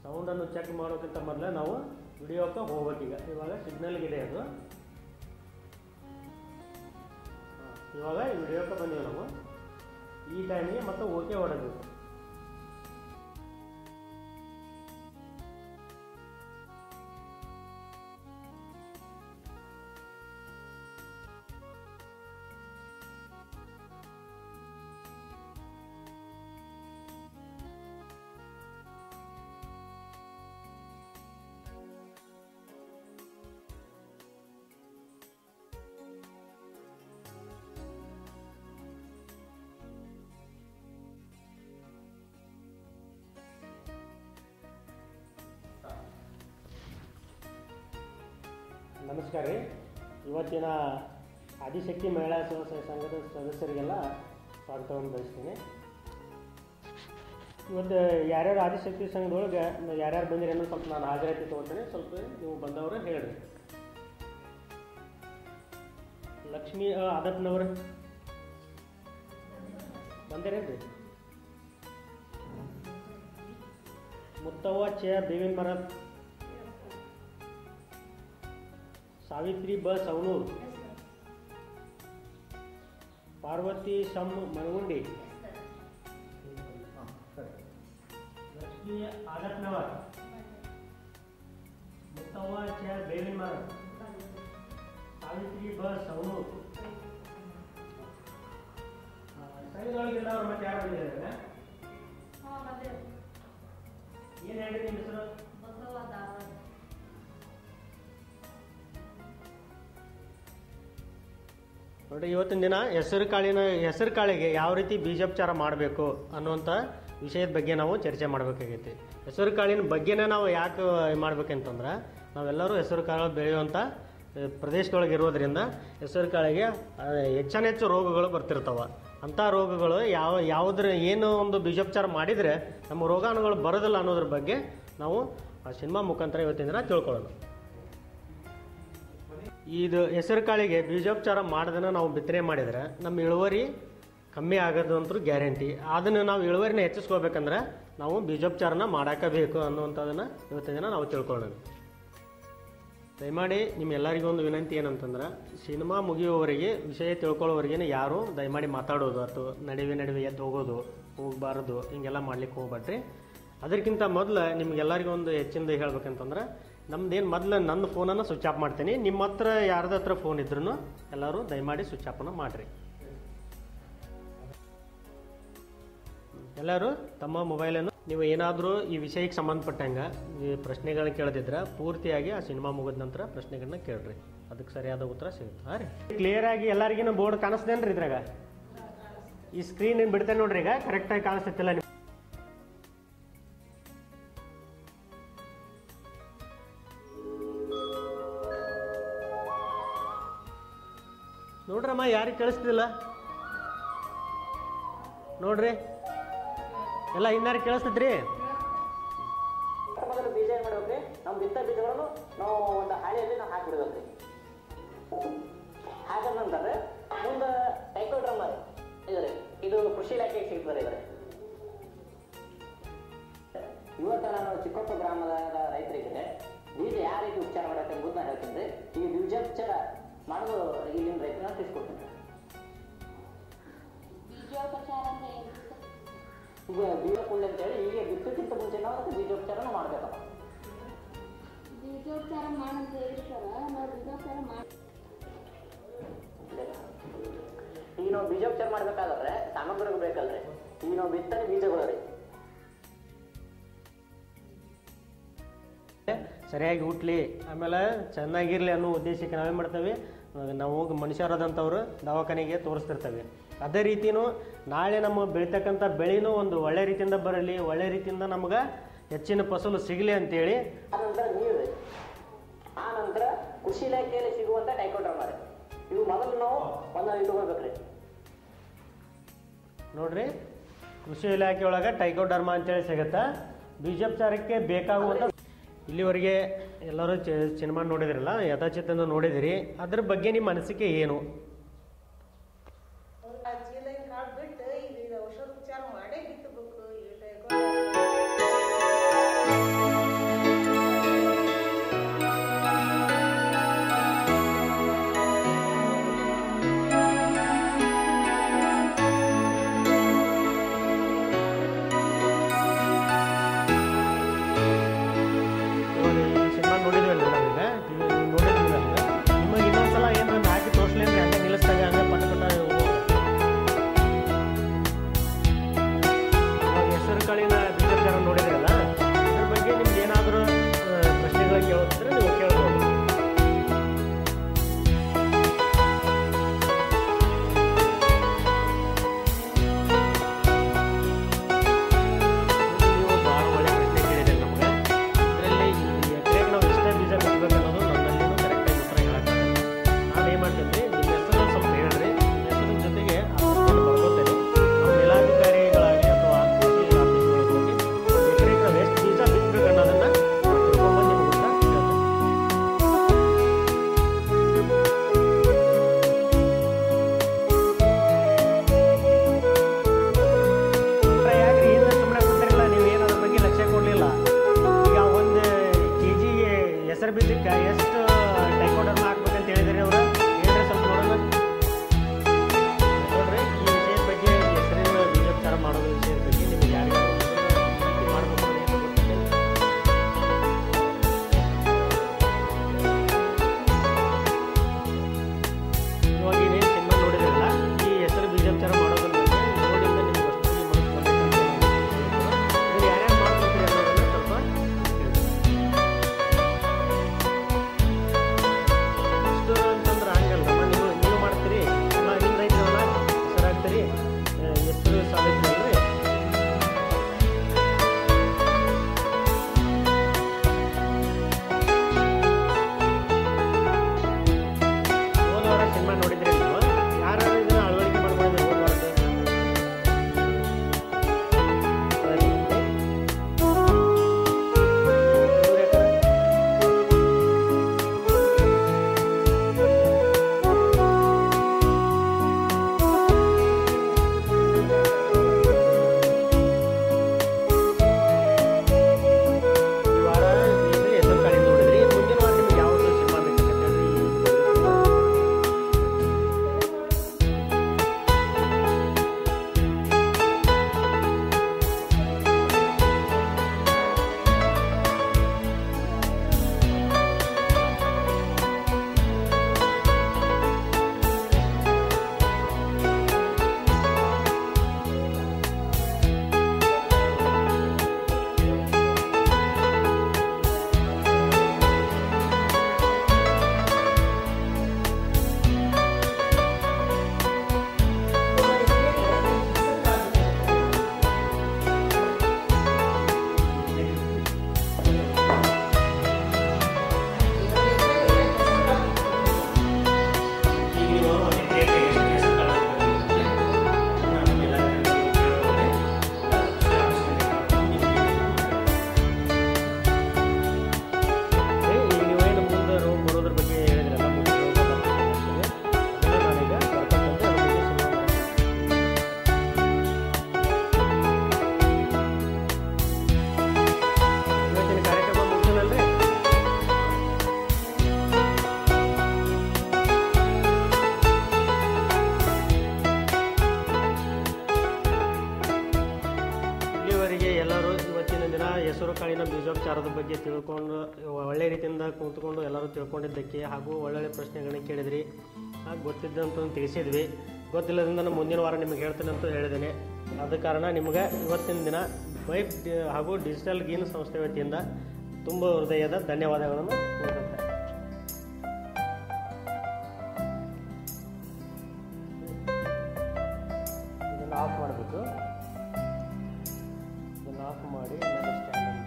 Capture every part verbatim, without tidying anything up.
ಸೌಂಡನ್ನು check ಮಾಡೋಕ್ಕಿಂತ ಮೊದಲೇ ನಾವು ವಿಡಿಯೋಕ್ಕೆ ಹೋಗ್ಬೇಕೀಗ. ಇವಾಗ ಸಿಗ್ನಲ್ಗಿದೆ ಅದು. ಇವಾಗ ಈ ವಿಡಿಯೋಕ್ಕೆ ಬಂದೀವಿ ನಾವು. ಈ ಟೈಮಿಗೆ ಮತ್ತೆ ಓಕೆ ಹೊಡಬೇಕು. ನಮಸ್ಕಾರ ರೀ. ಇವತ್ತಿನ ಆದಿಶಕ್ತಿ ಮಹಿಳಾ ಸ್ವಸಹಾಯ ಸಂಘದ ಸದಸ್ಯರಿಗೆಲ್ಲ ಸ್ವಾಗತವನ್ನು ಬಯಸ್ತೀನಿ. ಇವತ್ತು ಯಾರ್ಯಾರು ಆದಿಶಕ್ತಿ ಸಂಘದೊಳಗೆ ಯಾರ್ಯಾರು ಬಂದಿರಿ ಅನ್ನೋ ಸ್ವಲ್ಪ ನಾನು ಹಾಜರಾತಿ ತೊಗೊಳ್ತೇನೆ. ಸ್ವಲ್ಪ ನೀವು ಬಂದವರು ಹೇಳ್ರಿ. ಲಕ್ಷ್ಮೀ ಆದಪ್ಪನವ್ರು ಬಂದಿರೇನ್ರಿ? ಮುತ್ತವ್ವ ಚೆ ಬೇವಿನ ಮರ, ಸಾವಿತ್ರಿ ಬ ಸವಣೂರು, ಪಾರ್ವತಿ ಸಮ್ ಮನಗುಂಡಿ, ಲಕ್ಷ್ಮೀ ಆದಪ್ಪನವರ್, ಮುತ್ತವ್ವ ಚೆ ಬೇವಿನ ಮರ, ಸಾವಿತ್ರಿ ಬ ಸವಣೂರು. ಸಂಘದೊಳಗೆಲ್ಲ ಅವ್ರು ಮತ್ತೆ ಯಾರು ಬಂದಿದ್ದಾರೆ? ಏನು ಹೇಳಿ ನಿಮ್ಮ ಹೆಸರು? ನೋಡಿ, ಇವತ್ತಿನ ದಿನ ಹೆಸರು ಕಾಳಿನ ಹೆಸರು ಕಾಳಿಗೆ ಯಾವ ರೀತಿ ಬೀಜೋಪಚಾರ ಮಾಡಬೇಕು ಅನ್ನುವಂಥ ವಿಷಯದ ಬಗ್ಗೆ ನಾವು ಚರ್ಚೆ ಮಾಡಬೇಕಾಗೈತಿ. ಹೆಸರು ಕಾಳಿನ ಬಗ್ಗೆನೇ ನಾವು ಯಾಕೆ ಮಾಡ್ಬೇಕಂತಂದ್ರೆ, ನಾವೆಲ್ಲರೂ ಹೆಸರು ಕಾಳು ಬೆಳೆಯುವಂಥ ಪ್ರದೇಶದೊಳಗೆ ಇರೋದ್ರಿಂದ ಹೆಸರು ಕಾಳಿಗೆ ಹೆಚ್ಚಾನ ಹೆಚ್ಚು ರೋಗಗಳು ಬರ್ತಿರ್ತಾವೆ. ಅಂಥ ರೋಗಗಳು ಯಾವ ಯಾವುದ್ರ ಏನು ಒಂದು ಬೀಜೋಪಚಾರ ಮಾಡಿದರೆ ನಮ್ಮ ರೋಗಾಣುಗಳು ಬರೋದಿಲ್ಲ ಅನ್ನೋದ್ರ ಬಗ್ಗೆ ನಾವು ಆ ಸಿನಿಮಾ ಮುಖಾಂತರ ಇವತ್ತಿನ ದಿನ ತಿಳ್ಕೊಳ್ಳೋಣ. ಇದು ಹೆಸರು ಕಾಳಿಗೆ ಬೀಜೋಪಚಾರ ಮಾಡೋದನ್ನು ನಾವು ಬಿತ್ತನೆ ಮಾಡಿದರೆ ನಮ್ಮ ಇಳುವರಿ ಕಮ್ಮಿ ಆಗೋದು ಅಂತೂ ಗ್ಯಾರಂಟಿ. ಅದನ್ನು ನಾವು ಇಳುವರಿನ ಹೆಚ್ಚಿಸ್ಕೋಬೇಕಂದ್ರೆ ನಾವು ಬೀಜೋಪಚಾರನ ಮಾಡಾಕಬೇಕು ಅನ್ನುವಂಥದ್ದನ್ನು ಇವತ್ತಿನ ದಿನ ನಾವು ತಿಳ್ಕೊಳ್ಳೋಣ. ದಯಮಾಡಿ ನಿಮ್ಮೆಲ್ಲರಿಗೂ ಒಂದು ವಿನಂತಿ ಏನಂತಂದ್ರೆ, ಸಿನಿಮಾ ಮುಗಿಯುವವರೆಗೆ ವಿಷಯ ತಿಳ್ಕೊಳ್ಳೋವರೆಗೇ ಯಾರು ದಯಮಾಡಿ ಮಾತಾಡೋದು ಅಥವಾ ನಡುವೆ ನಡುವೆ ಎದ್ದು ಹೋಗೋದು ಹೋಗಬಾರ್ದು ಹಿಂಗೆಲ್ಲ ಮಾಡ್ಲಿಕ್ಕೆ ಹೋಗ್ಬೇಡ್ರಿ. ಅದಕ್ಕಿಂತ ಮೊದಲು ನಿಮ್ಗೆಲ್ಲರಿಗೂ ಒಂದು ಹೆಚ್ಚಿಂದ ಹೇಳ್ಬೇಕಂತಂದ್ರೆ, ನಮ್ದೇನು ಮೊದಲು ನನ್ನ ಫೋನನ್ನು ಸ್ವಿಚ್ ಆಫ್ ಮಾಡ್ತೀನಿ. ನಿಮ್ಮ ಹತ್ರ ಯಾರ್ದ ಹತ್ರ ಫೋನ್ ಇದ್ರೂ ಎಲ್ಲರೂ ದಯಮಾಡಿ ಸ್ವಿಚ್ ಆಫನ್ನು ಮಾಡಿರಿ. ಎಲ್ಲರೂ ತಮ್ಮ ಮೊಬೈಲನ್ನು ನೀವು ಏನಾದರೂ ಈ ವಿಷಯಕ್ಕೆ ಸಂಬಂಧಪಟ್ಟಂಗೆ ಈ ಪ್ರಶ್ನೆಗಳನ್ನ ಕೇಳದಿದ್ರೆ ಪೂರ್ತಿಯಾಗಿ ಆ ಸಿನಿಮಾ ಮುಗಿದ ನಂತರ ಪ್ರಶ್ನೆಗಳನ್ನ ಕೇಳ್ರಿ. ಅದಕ್ಕೆ ಸರಿಯಾದ ಉತ್ತರ ಸಿಗುತ್ತೆ. ಹಾಂ ರೀ, ಕ್ಲಿಯರ್ ಆಗಿ ಎಲ್ಲರಿಗೂ ಬೋರ್ಡ್ ಕಾಣಿಸ್ದೇನ್ರಿ? ಇದ್ರಾಗ ಈ ಸ್ಕ್ರೀನ್ ಏನು ಬಿಡ್ತೇನೆ ನೋಡ್ರಿ. ಈಗ ಕರೆಕ್ಟಾಗಿ ಕಾಣಿಸ್ತಿಲ್ಲ ನಿಮ್ಗೆ. ನೋಡ್ರಮ್ಮ, ಯಾರಿಗೆ ಕೇಳಿಸ್ತಿಲ್ಲ ನೋಡ್ರಿ. ಎಲ್ಲ ಇನ್ನಾರು ಕೇಳಿಸ್ತೈತ್ರಿ? ಮೊದಲು ಬೀಜ ಏನು ಮಾಡ್ಬೇಕ್ರಿ? ನಾವು ಬಿತ್ತ ಬೀಜಗಳನ್ನು ನಾವು ಒಂದು ಹಾಳೆಯಲ್ಲಿ ನಾವು ಹಾಕಿಬಿಡ್ಬೇಕ್ರಿ. ಹಾಕಿದ ನಂತರ ಮುಂದೆ ಟೈಕೋಡ್ರಮ್ ಇದೆ, ಇದು ಕೃಷಿ ಇಲಾಖೆಗೆ ಸಿಗ್ತದೆ. ಇದ್ರೆ ಇವತ್ತು ನಾನು ಚಿಕ್ಕೊಪ್ಪ ಗ್ರಾಮದ ರೈತರಿಗೆ ಬೀಜ ಯಾವ ರೀತಿ ಉಪಚಾರ ಮಾಡಕ್ಕೆ ಎಂಬುದು ನಾನು ಹೇಳ್ತೀನಿ. ಈ ಬೀಜೋಪಚಾರ ಮಾಡೋದು ಇಲ್ಲಿನ ರೈತರನ್ನ ತಿಳಿಸ್ಕೊಡ್ತೀನಿ. ಈಗ ಬೀಜ ಕುಳ್ಳಿ ಅಂತೇಳಿ ಈಗ ಬಿತ್ತಕ್ಕಿಂತ ಮುಂಚೆ ನಾವು ಅದಕ್ಕೆ ಬೀಜೋಪಚಾರನ ಮಾಡ್ಬೇಕಪ್ಪ. ಬೀಜೋಪಚಾರ ಮಾಡಂತ ಹೇಳಿ ಸರ್, ನಾವು ಬೀಜೋಪಚಾರ ಮಾಡಿ ಈಗ ನಾವು ಬೀಜೋಪಚಾರ ಮಾಡ್ಬೇಕಾದ್ರೆ ಸಾಮಗ್ರಿಗಳು ಬೇಕಲ್ರಿ. ಈಗ ನಾವು ಬಿತ್ತನೆ ಬೀಜಗಳು ರೀ ಸರಿಯಾಗಿ ಹುಟ್ಲಿ, ಆಮೇಲೆ ಚೆನ್ನಾಗಿರ್ಲಿ ಅನ್ನೋ ಉದ್ದೇಶಕ್ಕೆ ನಾವೇನು ಮಾಡ್ತೇವೆ, ನಾವು ಹೋಗಿ ಮನುಷ್ಯರಾದಂಥವ್ರು ದವಾಖಾನೆಗೆ ತೋರಿಸ್ತಿರ್ತೇವೆ. ಅದೇ ರೀತಿಯೂ ನಾಳೆ ನಮ್ಮ ಬೆಳೀತಕ್ಕಂಥ ಬೆಳೆನೂ ಒಂದು ಒಳ್ಳೆ ರೀತಿಯಿಂದ ಬರಲಿ, ಒಳ್ಳೆ ರೀತಿಯಿಂದ ನಮ್ಗೆ ಹೆಚ್ಚಿನ ಫಸಲು ಸಿಗಲಿ ಅಂತೇಳಿ. ಆ ನಂತರ ನೀರು, ಆ ನಂತರ ಕೃಷಿ ಇಲಾಖೆಯಲ್ಲಿ ಸಿಗುವಂಥ ಟೈಕೋಡ್ರಮ್ ರೀ, ಇವು ಮೊದಲು ನಾವು ಒಂದೊಂದು ಇಟ್ಕೊಳ್ಬೇಕ್ರಿ. ನೋಡ್ರಿ, ಕೃಷಿ ಇಲಾಖೆ ಒಳಗೆ ಟೈಕೋಡರ್ಮಾ ಅಂತೇಳಿ ಸಿಗುತ್ತೆ. ಬೀಜೋಪಚಾರಕ್ಕೆ ಬೇಕಾಗುವಂಥ ಇಲ್ಲಿವರೆಗೆ ಎಲ್ಲರೂ ಸಿನಿಮಾ ನೋಡಿದ್ರಲ್ಲ, ಯಥಾಚಿತ್ತನ್ನು ನೋಡಿದಿರಿ. ಅದ್ರ ಬಗ್ಗೆ ನಿಮ್ಮ ಅನಿಸಿಕೆ ಏನು? ಬಿಟ್ಟು ಈಗ ಔಷಧ ಉಪಚಾರ ಮಾಡೇ ಬಿತ್ತಬೇಕು. ಸಿನಿಮಾ ನೋಡಿದ್ರೆ ನೀವು ಯಾರು ಇದನ್ನ ಅಳವಡಿಕೆ ಮಾಡ್ಕೊಂಡಿದ್ರೆ ಹೋಗ್ಬಾರ್ದು. ಎಲ್ಲರೂ ಇವತ್ತಿನ ದಿನ ಹೆಸರು ಕಾಳಿನ ಬೀಜೋಪಚಾರದ ಬಗ್ಗೆ ತಿಳ್ಕೊಂಡು ಒಳ್ಳೆ ರೀತಿಯಿಂದ ಕೂತ್ಕೊಂಡು ಎಲ್ಲರೂ ತಿಳ್ಕೊಂಡಿದ್ದಕ್ಕೆ ಹಾಗೂ ಒಳ್ಳೊಳ್ಳೆ ಪ್ರಶ್ನೆಗಳನ್ನ ಕೇಳಿದ್ರಿ, ಹಾಗೆ ಗೊತ್ತಿದ್ದಂತ ತಿಳಿಸಿದ್ವಿ. ಗೊತ್ತಿಲ್ಲದಿಂದ ನಾನು ಮುಂದಿನ ವಾರ ನಿಮಗೆ ಹೇಳ್ತೇನೆ ಅಂತ ಹೇಳಿದ್ದೇನೆ. ಆದ ಕಾರಣ ನಿಮಗೆ ಇವತ್ತಿನ ದಿನ ವೈಫ್ ಹಾಗೂ ಡಿಜಿಟಲ್ ಗೀನ್ ಸಂಸ್ಥೆ ವತಿಯಿಂದ ತುಂಬ ಹೃದಯದ ಧನ್ಯವಾದಗಳನ್ನು ನೀಡುತ್ತೇನೆ. ಇದನ್ನು ಆಫ್ ಮಾಡಬೇಕು. ಇದನ್ನು ಆಫ್ ಮಾಡಿ ಸ್ಟ್ಯಾಂಡ್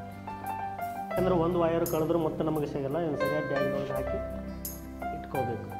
ಯಾಕಂದ್ರೆ ಒಂದು ವೈರ್ ಕಳೆದ್ರೂ ಮತ್ತೆ ನಮಗೆ ಸಿಗಲ್ಲ. ಇನ್ನು ಸರಿಯಾಗಿ ಬ್ಯಾಗ್ನೊಳಗೆ ಹಾಕಿ ಇಟ್ಕೋಬೇಕು.